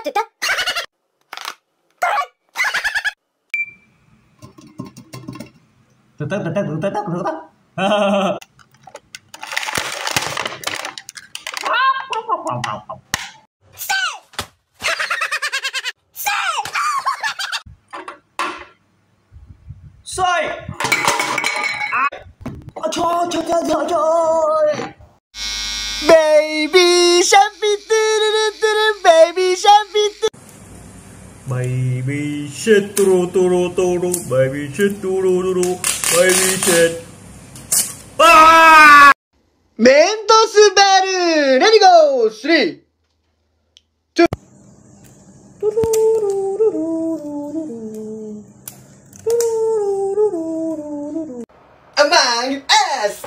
てた。 Soi. Trời. Baby shark baby shark Baby shark turu turu turu, baby shark turu turu, baby shark. Ah! メントスベルレディゴー3 2 Among us